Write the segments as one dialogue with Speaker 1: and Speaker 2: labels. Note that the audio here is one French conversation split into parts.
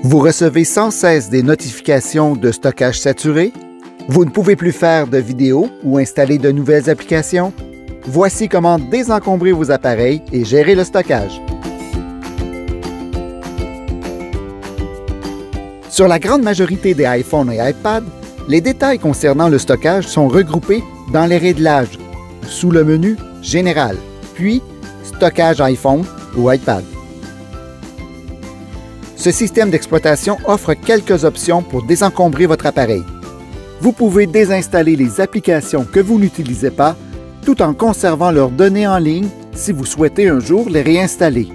Speaker 1: Vous recevez sans cesse des notifications de stockage saturé? Vous ne pouvez plus faire de vidéos ou installer de nouvelles applications? Voici comment désencombrer vos appareils et gérer le stockage. Sur la grande majorité des iPhones et iPads, les détails concernant le stockage sont regroupés dans les réglages, sous le menu « Général », puis « Stockage iPhone » ou iPad. Ce système d'exploitation offre quelques options pour désencombrer votre appareil. Vous pouvez désinstaller les applications que vous n'utilisez pas, tout en conservant leurs données en ligne si vous souhaitez un jour les réinstaller.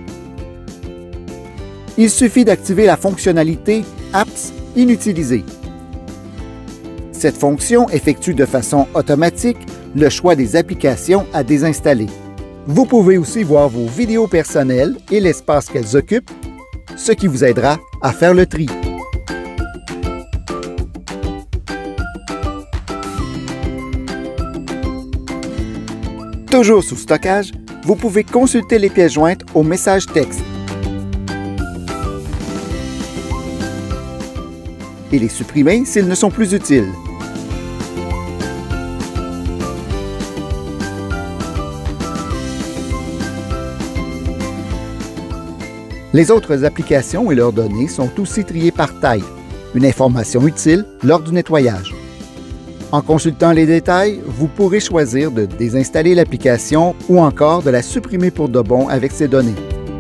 Speaker 1: Il suffit d'activer la fonctionnalité « Apps inutilisées ». Cette fonction effectue de façon automatique le choix des applications à désinstaller. Vous pouvez aussi voir vos vidéos personnelles et l'espace qu'elles occupent, ce qui vous aidera à faire le tri. Toujours sous stockage, vous pouvez consulter les pièces jointes au message texte et les supprimer s'ils ne sont plus utiles. Les autres applications et leurs données sont aussi triées par taille, une information utile lors du nettoyage. En consultant les détails, vous pourrez choisir de désinstaller l'application ou encore de la supprimer pour de bon avec ces données.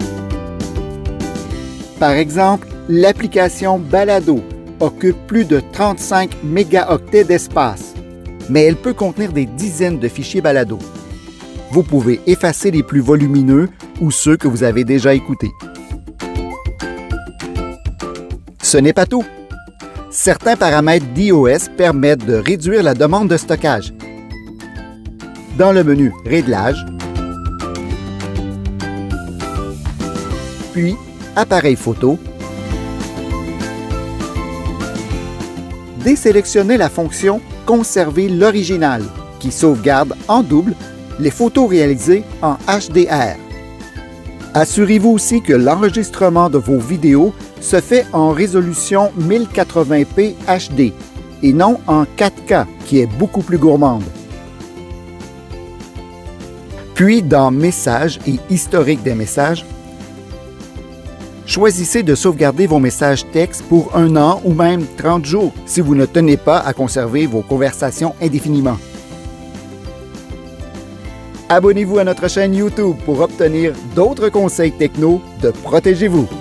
Speaker 1: Par exemple, l'application Balado occupe plus de 35 mégaoctets d'espace, mais elle peut contenir des dizaines de fichiers Balado. Vous pouvez effacer les plus volumineux ou ceux que vous avez déjà écoutés. Ce n'est pas tout. Certains paramètres d'iOS permettent de réduire la demande de stockage. Dans le menu « Réglages », puis « Appareil photo », désélectionnez la fonction « Conserver l'original » qui sauvegarde en double les photos réalisées en HDR. Assurez-vous aussi que l'enregistrement de vos vidéos se fait en résolution 1080p HD et non en 4K, qui est beaucoup plus gourmande. Puis, dans Messages et Historique des messages, choisissez de sauvegarder vos messages textes pour 1 an ou même 30 jours si vous ne tenez pas à conserver vos conversations indéfiniment. Abonnez-vous à notre chaîne YouTube pour obtenir d'autres conseils techno de Protégez-vous.